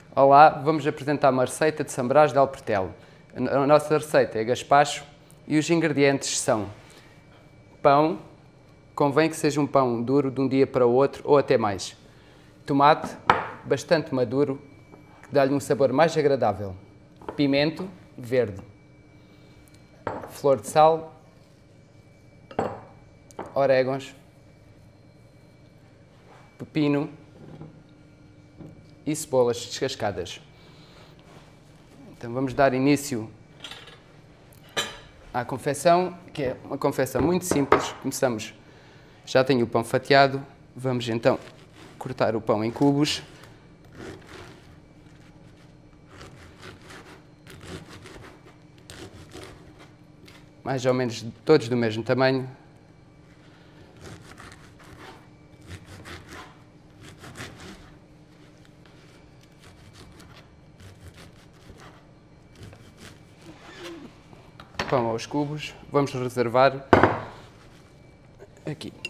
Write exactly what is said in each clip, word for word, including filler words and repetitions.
Olá, vamos apresentar uma receita de São Brás de Alportelo. A nossa receita é gaspacho e os ingredientes são pão, convém que seja um pão duro de um dia para o outro ou até mais. Tomate, bastante maduro, que dá-lhe um sabor mais agradável. Pimento verde, flor de sal, orégãos, pepino e cebolas descascadas. Então vamos dar início à confecção, que é uma confecção muito simples. Começamos, já tenho o pão fatiado, vamos então cortar o pão em cubos. Mais ou menos todos do mesmo tamanho. Pão aos cubos, vamos reservar aqui.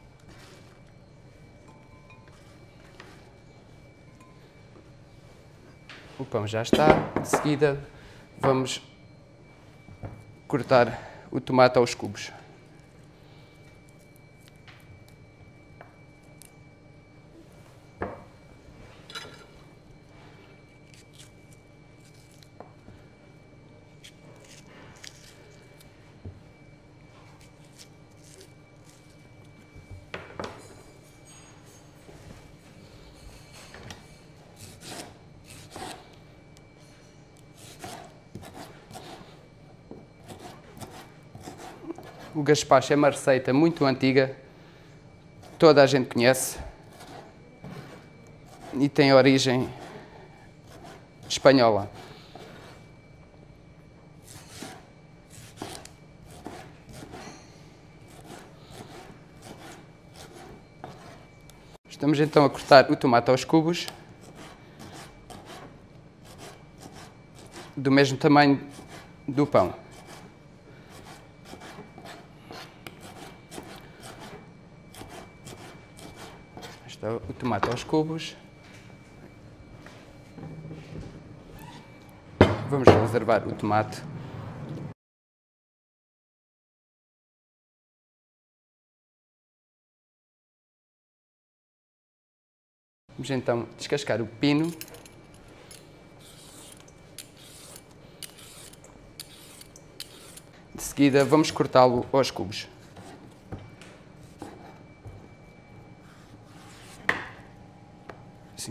O pão já está, de seguida vamos cortar o tomate aos cubos. O gaspacho é uma receita muito antiga, toda a gente conhece e tem origem espanhola. Estamos então a cortar o tomate aos cubos, do mesmo tamanho do pão. O tomate aos cubos. Vamos reservar o tomate. Vamos então descascar o pepino. De seguida vamos cortá-lo aos cubos. Assim.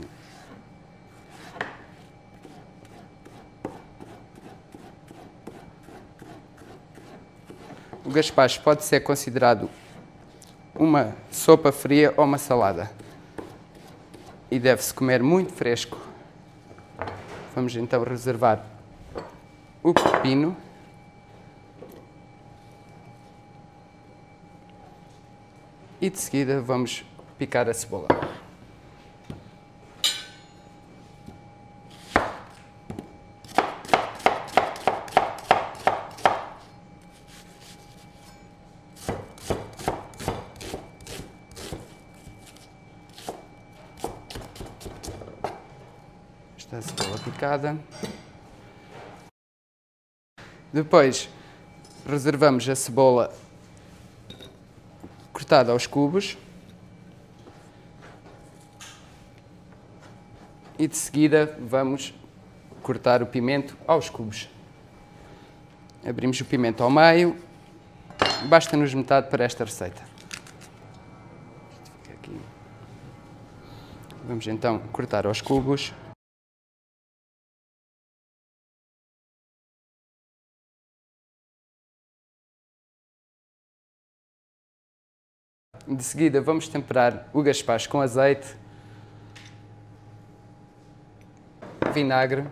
O gaspacho pode ser considerado uma sopa fria ou uma salada e deve-se comer muito fresco. Vamos então reservar o pepino e de seguida vamos picar a cebola. A cebola picada. Depois reservamos a cebola cortada aos cubos e de seguida vamos cortar o pimento aos cubos. Abrimos o pimento ao meio, basta-nos metade para esta receita. Aqui. Vamos então cortar aos cubos. De seguida vamos temperar o gaspacho com azeite, vinagre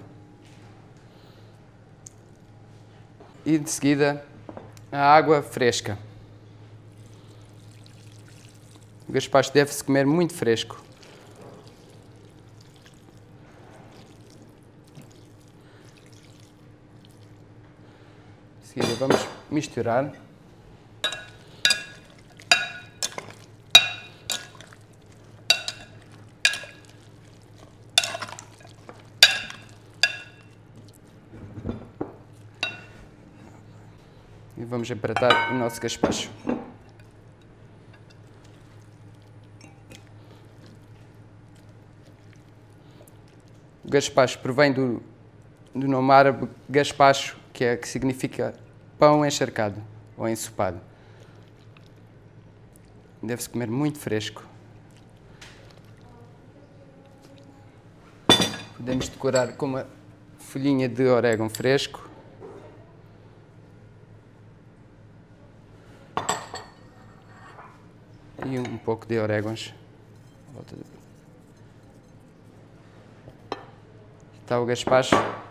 e de seguida a água fresca. O gaspacho deve-se comer muito fresco. De seguida vamos misturar. vamos empratar o nosso gaspacho. O gaspacho provém do, do nome árabe gaspacho, que, é, que significa pão encharcado ou ensopado. Deve-se comer muito fresco. Podemos decorar com uma folhinha de orégano fresco. E um pouco de orégãos. Está o gaspacho.